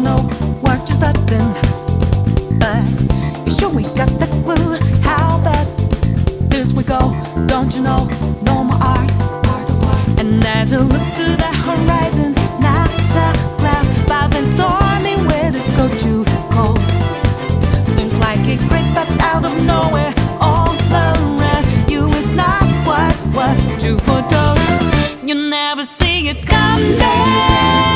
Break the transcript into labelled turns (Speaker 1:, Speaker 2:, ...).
Speaker 1: know we're just starting, but you sure we got the clue how bad this we go. Don't you know, no more art. And as you look to the horizon, not a cloud, but then stormy weather's go too cold. Seems like it crept up out of nowhere, all around you is not what you foretold. You never see it coming.